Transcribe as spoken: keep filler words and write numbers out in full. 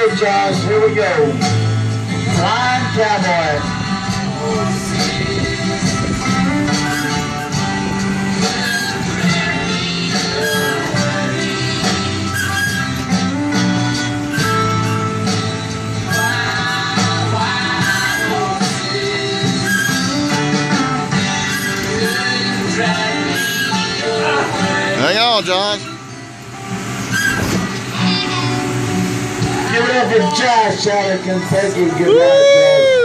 Okay, Josh, here we go. Flying Cowboy. Hang on, John. Give it up for Josh out of Kentucky. Good night, Josh.